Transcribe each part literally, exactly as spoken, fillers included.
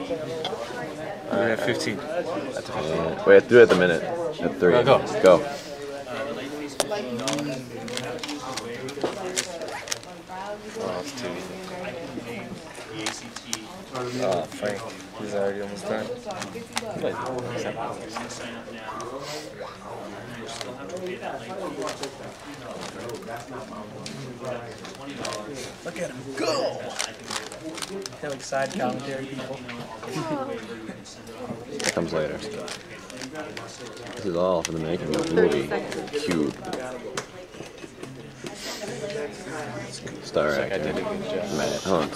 We're at fifteen. At the fifteen. Wait, do it at the minute. At three. Uh, go. Go. Oh, it's too easy. Oh, Frank. He's already almost done. Look at him go! They're like side commentary people. That comes later. This is all for the making of the movie Cube. Star Like I actor. did a good job. Matt Hunt.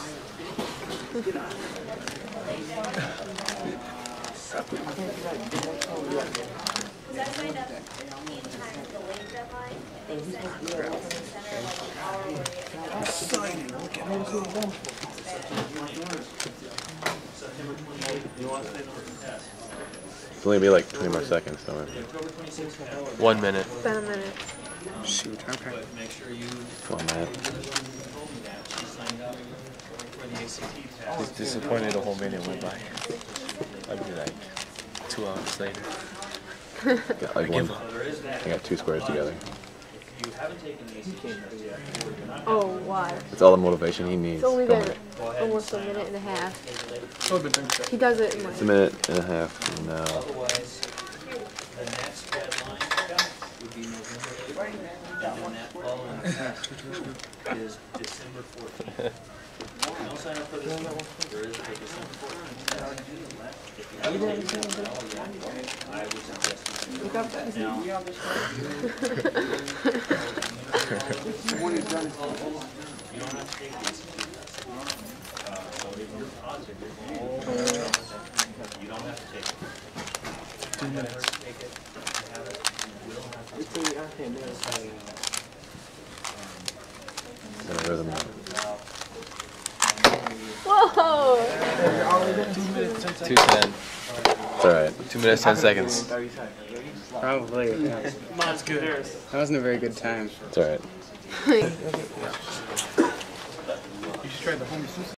Exciting, look at him go. It's only gonna be like twenty more seconds, so One minute. Been a minute. Shoot, okay. come on, Matt. He's disappointed the whole minute went by. I'd be like two hours later. Got like one. I got two squares together. Oh, why? It's all the motivation he needs. It's only Come been on. almost a minute and a half. Oh, but thanks. He does it in like... It's a minute and a half now. is December fourteenth. Don't sign up for this one. There is a December fourteenth. If you haven't taken it, I would suggest you Look up that. now. You don't have to take these. Uh, so if you're positive, you don't have to take it. Two minutes. Take it. You have it. You will have to take it. Got a rhythm now. Whoa! Two ten. It's alright. Two minutes, ten seconds. Probably. Yeah. That's good. That wasn't a very good time. It's alright. You should try the home